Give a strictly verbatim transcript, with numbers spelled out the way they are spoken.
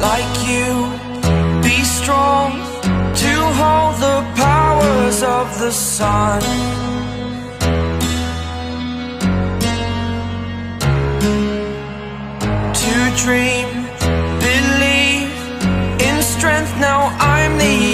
like you, be strong to hold the powers of the sun. To dream, believe in strength, now I'm the